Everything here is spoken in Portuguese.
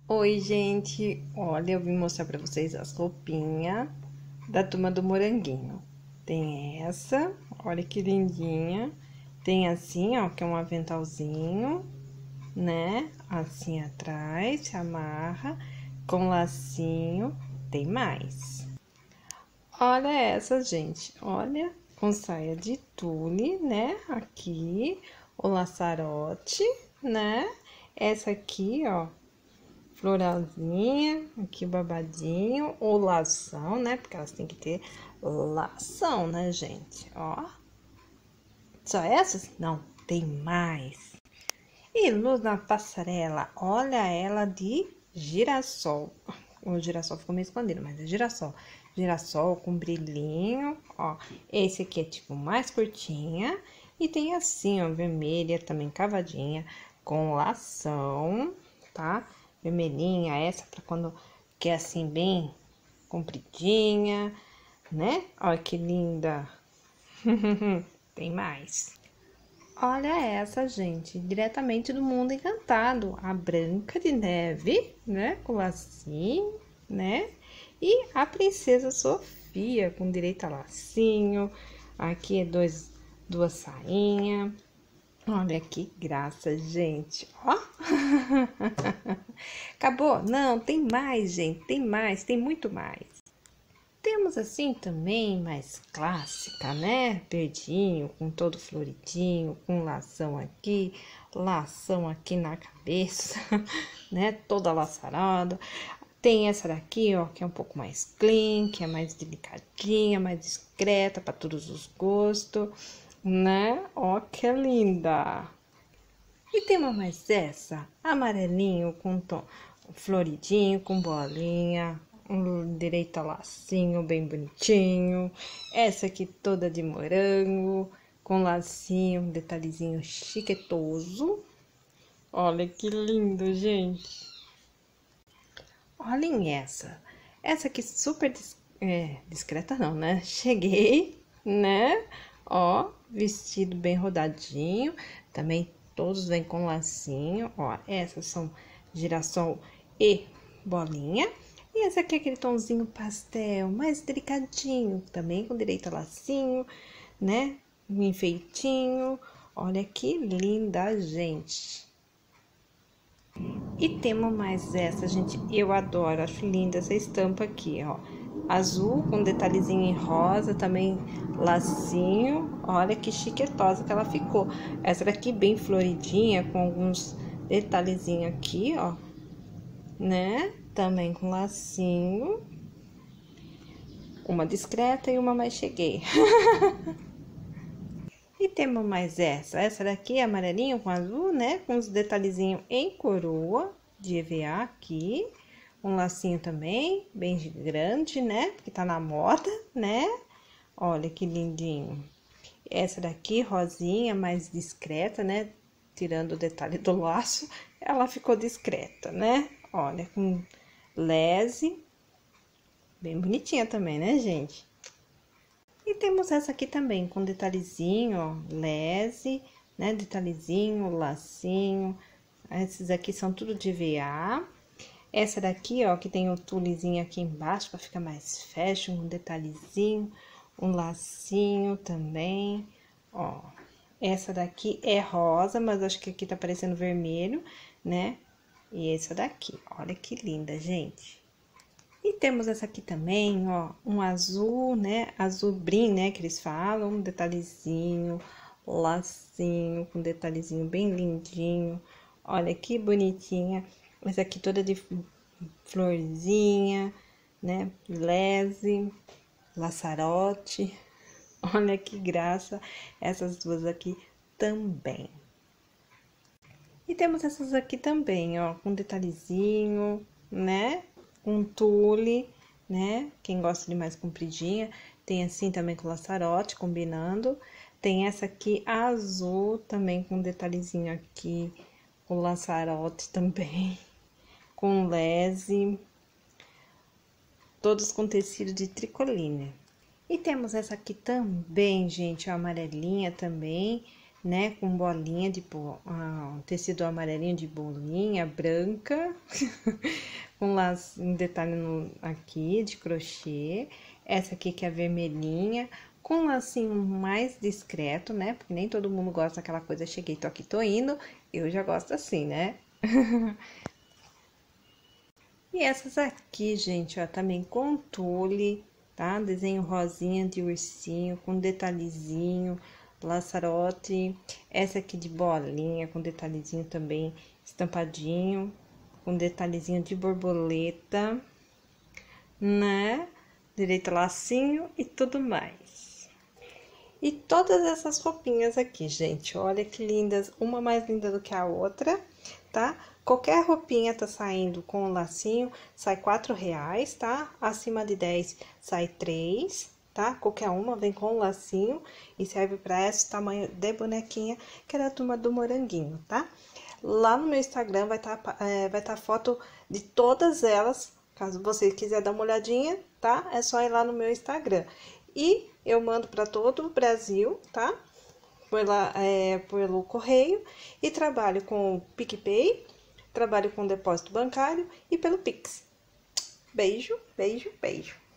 Oi, gente! Olha, eu vim mostrar pra vocês as roupinhas da Turma do Moranguinho. Tem essa, olha que lindinha. Tem assim, ó, que é um aventalzinho, né? Assim atrás, se amarra, com lacinho. Tem mais. Olha essa, gente. Olha, com saia de tule, né? Aqui, o laçarote, né? Essa aqui, ó. Floralzinha, aqui babadinho, ou lação, né? Porque elas têm que ter lação, né, gente? Ó. Só essas? Não, tem mais. E luz na passarela, olha ela de girassol. O girassol ficou meio escondido, mas é girassol. Girassol com brilhinho, ó. Esse aqui é tipo mais curtinha. E tem assim, ó, vermelha, também cavadinha, com lação, tá? Vermelhinha, essa pra quando quer assim bem compridinha, né? Olha que linda. Tem mais. Olha essa, gente, diretamente do Mundo Encantado, a Branca de Neve, né, com lacinho, né, e a Princesa Sofia, com direito a lacinho, aqui é duas sainhas, olha que graça, gente, ó. Acabou? Não, tem mais, gente, tem mais, tem muito mais. Temos assim também mais clássica, né? Verdinho, com todo floridinho, com lação aqui na cabeça, né? Toda laçarada. Tem essa daqui, ó, que é um pouco mais clean, que é mais delicadinha, mais discreta para todos os gostos, né? Ó, que linda! E temos mais essa, amarelinho com tom floridinho, com bolinha, um direito a lacinho bem bonitinho. Essa aqui toda de morango, com lacinho, um detalhezinho chiquetoso. Olha que lindo, gente. Olhem essa. Essa aqui super discreta não, né? Cheguei, né? Ó, vestido bem rodadinho. Também todos vêm com lacinho. Ó, essas são girassol e bolinha. E essa aqui é aquele tomzinho pastel, mais delicadinho. Também com direito a lacinho, né? Um enfeitinho. Olha que linda, gente. E temos mais essa, gente, eu adoro, acho linda essa estampa aqui, ó. Azul com detalhezinho em rosa, também lacinho, olha que chiquetosa que ela ficou. Essa daqui bem floridinha, com alguns detalhezinhos aqui, ó, né? Também com lacinho. Uma discreta e uma mais cheguei. E temos mais essa daqui é amarelinho com azul, né? Com os detalhezinhos em coroa de EVA aqui. Um lacinho também, bem grande, né? Porque tá na moda, né? Olha que lindinho. Essa daqui, rosinha, mais discreta, né? Tirando o detalhe do laço, ela ficou discreta, né? Olha, com lese. Bem bonitinha também, né, gente? E temos essa aqui também, com detalhezinho, ó, lese, né, detalhezinho, lacinho. Esses aqui são tudo de EVA. Essa daqui, ó, que tem o tulezinho aqui embaixo, pra ficar mais fashion, um detalhezinho, um lacinho também, ó. Essa daqui é rosa, mas acho que aqui tá parecendo vermelho, né? E essa daqui, olha que linda, gente. E temos essa aqui também, ó, um azul, né? Azul brim, né? Que eles falam, um detalhezinho, lacinho, com detalhezinho bem lindinho. Olha que bonitinha. Essa aqui toda de florzinha, né? Lese, laçarote. Olha que graça. Essas duas aqui também. E temos essas aqui também, ó, com detalhezinho, né? Um tule, né? Quem gosta de mais compridinha, tem assim também com laçarote, combinando. Tem essa aqui azul, também com detalhezinho aqui, com laçarote também, com lese, todos com tecido de tricoline. E temos essa aqui também, gente, a amarelinha também, né? Com bolinha de tecido amarelinho de bolinha branca, com um detalhe aqui de crochê. Essa aqui que é a vermelhinha, com um lacinho mais discreto, né? Porque nem todo mundo gosta daquela coisa, cheguei, tô aqui, tô indo. Eu já gosto assim, né? E essas aqui, gente, ó, também com tule, tá? Desenho rosinha de ursinho, com detalhezinho, laçarote. Essa aqui de bolinha, com detalhezinho também estampadinho, com detalhezinho de borboleta, né? Direito lacinho e tudo mais. E todas essas roupinhas aqui, gente, olha que lindas, uma mais linda do que a outra, tá? Qualquer roupinha tá saindo com o lacinho, sai R$4, tá? Acima de 10 sai 3, tá? Qualquer uma vem com o lacinho e serve para esse tamanho de bonequinha, que era a turma do moranguinho, tá? Lá no meu Instagram vai tá foto de todas elas, caso você quiser dar uma olhadinha, tá? É só ir lá no meu Instagram. E eu mando para todo o Brasil, tá? Pelo correio, e trabalho com o PicPay, trabalho com depósito bancário e pelo Pix. Beijo, beijo, beijo.